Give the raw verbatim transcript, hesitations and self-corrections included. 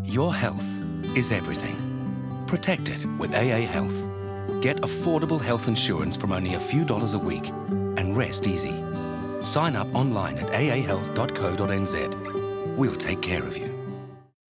Your health is everything. Protect it with A A Health. Get affordable health insurance from only a few dollars a week and rest easy. Sign up online at a a health dot co dot n z. We'll take care of you.